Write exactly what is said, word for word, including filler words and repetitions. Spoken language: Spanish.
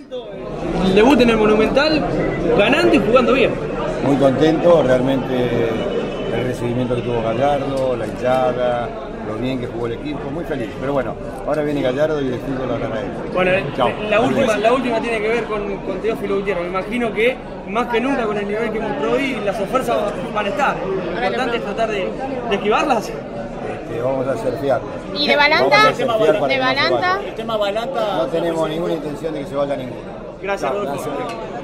El debut en el Monumental, ganando y jugando bien. Muy contento, realmente el recibimiento que tuvo Gallardo, la hinchada, lo bien que jugó el equipo, muy feliz. Pero bueno, ahora viene Gallardo y el fútbol lo hará él. Bueno, la última, la última tiene que ver con, con Teófilo Gutiérrez. Me imagino que más que nunca con el nivel que mostró hoy, las ofertas van a estar. Lo importante es tratar de, de esquivarlas. Este, vamos a surfear. ¿Y de Balanta? ¿De Balanta? No tenemos ninguna intención de que se vaya ninguno. Gracias, Rodolfo. Gracias.